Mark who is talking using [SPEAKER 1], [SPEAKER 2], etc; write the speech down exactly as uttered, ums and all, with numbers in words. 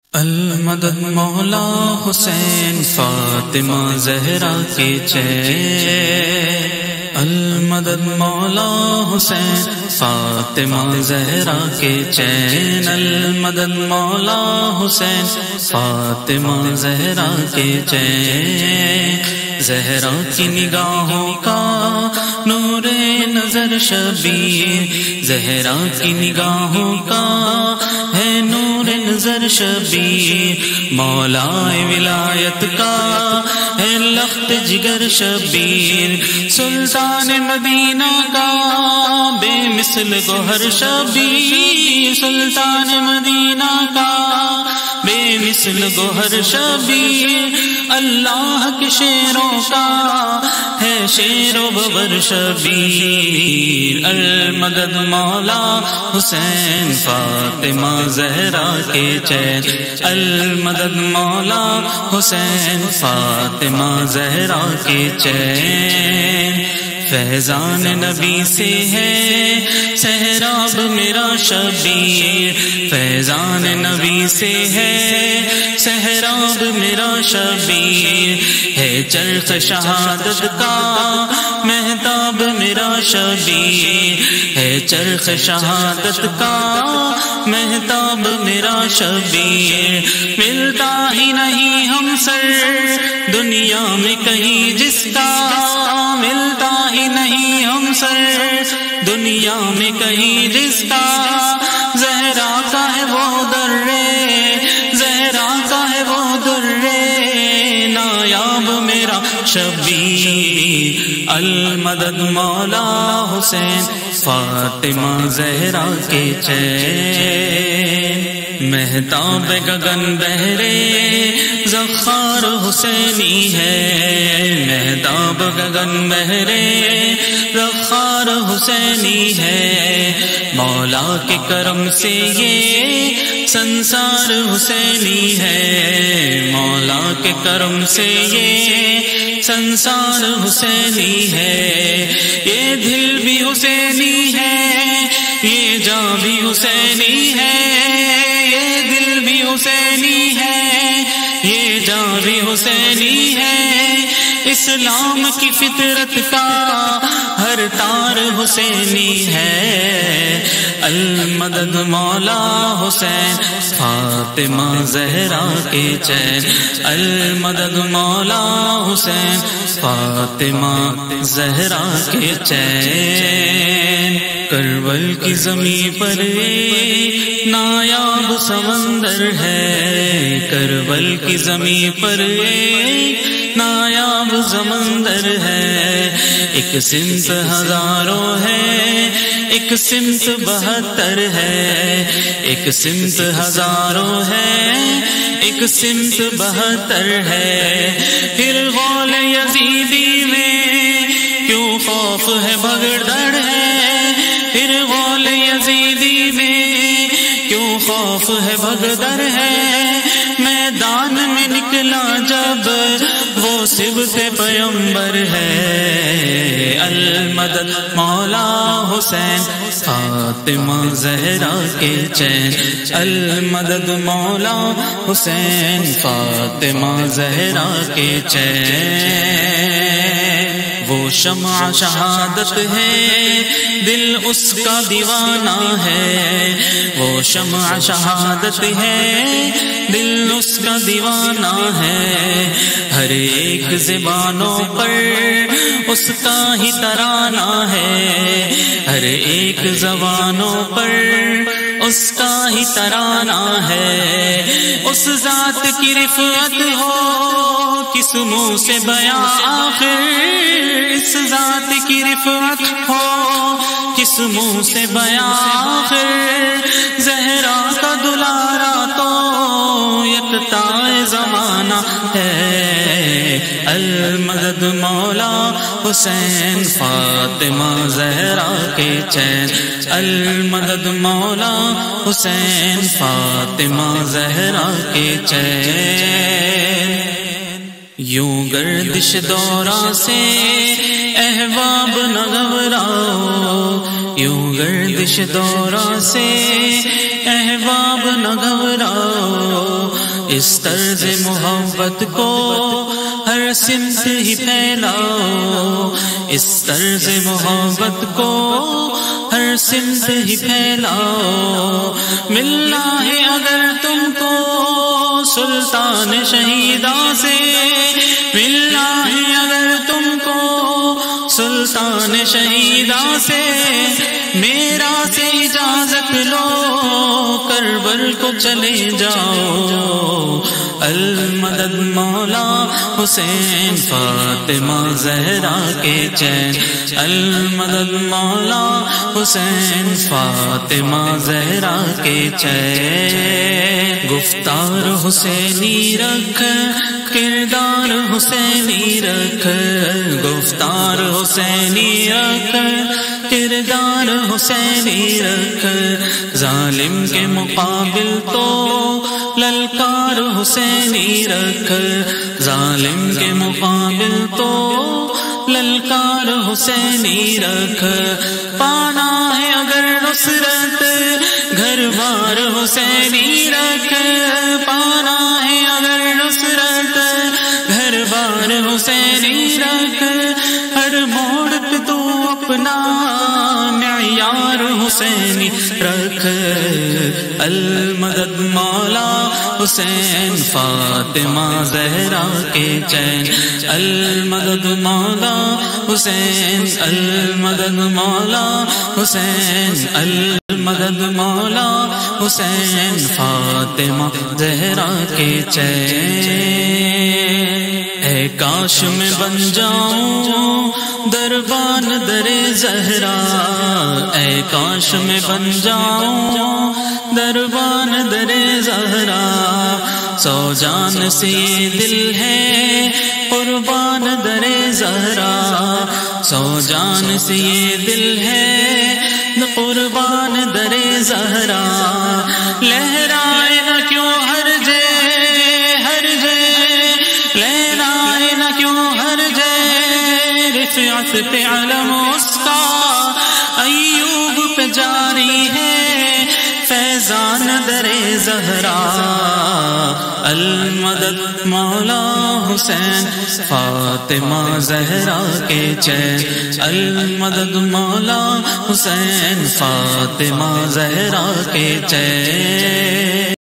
[SPEAKER 1] المدد مولا حسین فاطمہ زہرا کے چین، المدد مولا حسین فاطمہ زہرا کے چین، المدد مولا حسین فاطمہ زہرا کے چین، زہرا کی نگاہوں کا نور نظر شبیر، زہرا کی نگاہوں کا ہے نور نظر شبیر، مولا ولایت کا ہے لخت جگر شبیر، سلطان مدینہ کا بے مثل گوہر شبیر، سلطان مدینہ کا بے مثل گوہر شبیر، اللہ کے شیروں کا ہے شیر و ببر شبیر، المدد مولا حسین فاطمہ زہرا کے چین، المدد مولا حسین فاطمہ زہرا کے چین، فیضان نبی سے ہے سہراب میرا شبیر، فیضان نبی سے ہے سہراب میرا شبیر، ہے چرخ شہادت کا مہتاب میرا شبیر، ہے چرخ شہادت کا مہتاب میرا شبیر، ملتا ہی نہیں ہم سر دنیا میں کہیں جس کا، ملتا ہی نہیں ہم سر دنیا میں کہیں جس کا، زہرا کا ہے وہ درے، زہرا کا ہے وہ درے، نایاب میرا شبیر، المدد مولا حسین فاطمہ زہرا کے چین، مہتاب گگن بہرے زخار حسینی ہے، مہتاب گگن بہرے زخار حسینی ہے، مولا کے کرم سے یہ سنسار حسینی ہے، مولا کے کرم سے یہ سنسار حسینی ہے، یہ دل بھی حسینی ہے، یہ جاں بھی حسینی ہے، یہ دل بھی حسینی ہے، یہ جاں بھی حسینی ہے، اسلام کی فطرت کا ہر تار حسینی ہے، المدد مولا حسین فاطمہ زہرا کے چین، المدد مولا حسین فاطمہ زہرا کے چین، کربل کی زمین پر ایک نایاب سمندر ہے، کربل کی زمین پر ایک نایاب سمندر ہے، ایک سمت ہزاروں ہے، ایک سمت بہتر ہے، ایک سمت ہزاروں ہے، ایک سمت بہتر ہے، پھر غول یزیدی میں کیوں خوف ہے بھگدڑ ہے، پھر غول یزیدی میں کیوں خوف ہے بھگدڑ ہے، میدان میں نکلا جب وہ صبح پیغمبر ہے، المدد مولا حسین فاطمہ زہرا کے چین، المدد مولا حسین فاطمہ زہرا کے چین، وہ شمع شہادت ہے دل اس کا دیوانہ ہے، وہ شمع شہادت ہے دل اس کا دیوانہ ہے، ہر ایک زبانوں پر اس کا ہی ترانہ ہے، ہر ایک زبانوں پر اس کا ہی ترانہ ہے، اس ذات کی رفعت ہو کس منہ سے بیاں آخر، اس ذات کی رفعت ہو کس منہ سے بیاں آخر، زہرا کا دلارا تو یکتا زمانہ ہے، المدد مولا حسین فاطمہ زہرا کے چین، المدد مولا حسین فاطمہ زہرا کے چین، یوں گردش دورہ سے احباب نہ گھبراؤ، یوں گردش دورہ سے احباب نہ گھبراؤ، اس طرز محبت کو ہر سمت ہی پھیلاؤ، اس طرز محبت کو ہر سمت ہی پھیلاؤ، ملنا ہے اگر تم کو سلطان شہیداں سے، ملنا ہے اگر تم کو سلطان شہیداں سے، میرا سے اجازت لو کربل کو چلے جاؤ، المدد مولا حسین فاطمہ زہرا کے چین، المدد مولا حسین فاطمہ زہرا کے چین، گفتار حسینی رکھ کردار حسینی رکھ، گفتار حسینی رکھ کردار حسینی رکھ، ظالم کے مقابل تو للکار حسینی رکھ، ظالم کے مقابل تو للکار حسینی رکھ، پانا ہے اگر نصرت گھر بار حسینی رکھ، پانا ہے اگر نصرت گھر بار حسینی رکھ، ہر موڑ پہ تو اپنا معیار حسینی رکھ، المدد مولا حسین فاطمہ زہرا کے چین، المدد مولا حسین، المدد مولا حسین، المدد مولا حسین فاطمہ زہرا کے چین، اے کاش میں بن جاؤں دربان در زہرا، اے کاش میں بن جاؤں دربان در زہرا، سو جان سے یہ دل ہے قربان در زہرا، سو جان سے یہ دل ہے قربان در زہرا، لہرائے نہ کیوں ہر جے ہر جے، لہرائے نہ کیوں ہر جے، رفعت پہ علم اس کا ایوب پہ جاری ہے فیضان در زہرا، المدد مولا حسین فاطمہ زہرا کے چین، المدد مولا حسین فاطمہ زہرا کے چین۔